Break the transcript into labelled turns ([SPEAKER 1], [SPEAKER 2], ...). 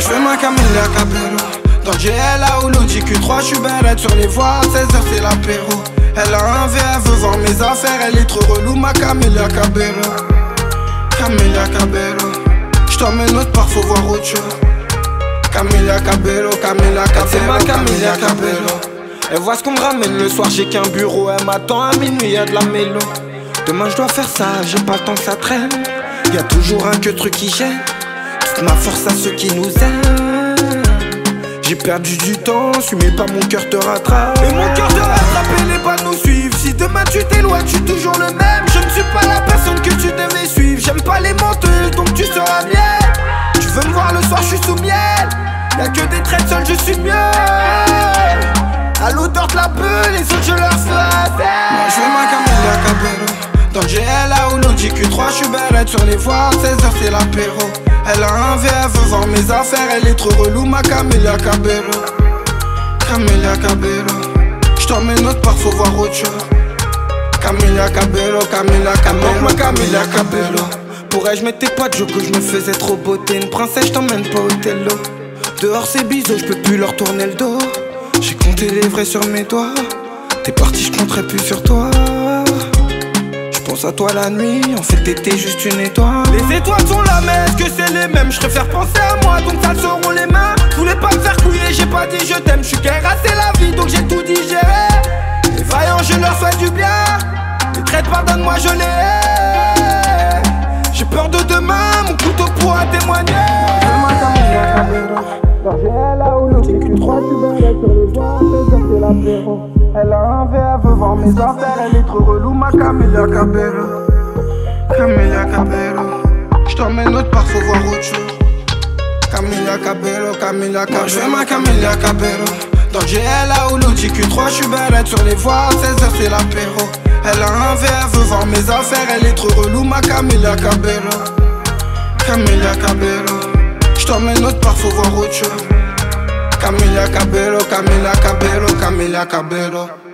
[SPEAKER 1] je fais ma Camila Cabello. Dans le GLA ou l'Audi Q3, je suis bête sur les voies. 16h c'est l'apéro. Elle a un V, elle veut voir mes affaires. Elle est trop relou, ma Camila Cabello. Camila Cabello. J't'emmène autre part, faut voir autre chose. Camila Cabello, Camila Cabello, c'est ma Camila Cabello. Elle voit ce qu'on me ramène le soir, j'ai qu'un bureau. Elle m'attend à minuit, y'a de la mélo. Demain je dois faire ça, j'ai pas le temps que ça traîne. Y'a toujours un que truc qui gêne. Toute ma force à ceux qui nous aiment. J'ai perdu du temps, suis mais pas mon cœur te rattrape. Et mon cœur te rattrape et les balles nous suivent. Si demain tu t'éloignes, je suis toujours le même. Je ne suis pas la personne que tu devais suivre. J'aime pas les menteuses, donc tu seras miel. Tu veux me voir le soir, je suis sous miel. Y'a que des traits seuls, je suis mieux. À l'odeur de la peau, les autres je leur fais. Moi je veux ma Camila Cabello. Dans le GLA ou l'Audi Q3, je suis bête sur les voies. 16h c'est l'apéro. Elle a un V, elle veut voir mes affaires. Elle est trop relou, ma Camila Cabello. Camila Cabello. J't'emmène autre part, faut voir autre chose. Camila Cabello, Camila Cabello, ma Camila Cabello. Pour elle, j'mettais pas de jeu que je me faisais trop beauté. Une princesse, j't'emmène pas au télo. Dehors c'est biseau, j'peux plus leur tourner le dos. J'ai compté les vrais sur mes doigts. T'es parti, j'compterai plus sur toi. Pense à toi la nuit, en fait t'étais juste une étoile. Les étoiles sont là mais est-ce que c'est les mêmes? Je préfère penser à moi donc ça seront les mains. Je voulais pas me faire couiller, j'ai pas dit je t'aime. Je suis c'est la vie donc j'ai tout digéré. Les vaillants je leur fais du bien. Les traites pardonne-moi je les hais. J'ai peur de demain, mon couteau pourra témoigner. Elle a un V, elle veut voir mes affaires. Elle est trop relou, ma Camila Cabello. Camila Cabello. J't'emmène autre part, faut voir autre chose. Camila Cabello, Camila Cabello. Je fais ma Camila Cabello. Dans le GLA ou l'Audi Q3, je suis bête sur les voies. 16h c'est l'apéro. Elle a un V, elle veut voir mes affaires. Elle est trop relou, ma Camila Cabello. Camila Cabello. J't'emmène autre part, faut voir autre chose. Camila Cabello, Camila Cabello, Camila Cabello.